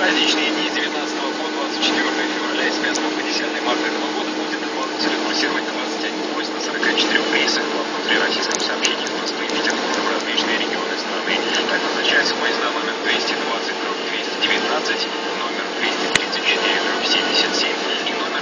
праздничные дни с 19 по 24 февраля и с 5 по 10 марта этого года будет дополнительно курсировать 21 поезд на 44 рейсах в внутрироссийском сообщении из Москвы и Петербурга в различные регионы страны. Так назначаются поезда номер 220/219, номер 234/77 и номер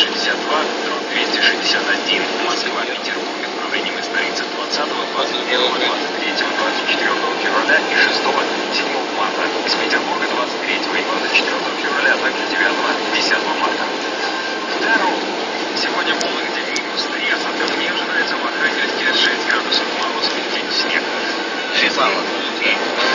262/261 Москва-Петербург направлением из столицы 20, 21, 23, 24 февраля и 6, 7 марта. Из Петербурга 23 и 24 февраля, а также 9, 10 марта. В дорогу. Сегодня в Вологде -3, осадков не ожидается в Архангельске 6 градусов мороза, в день снег.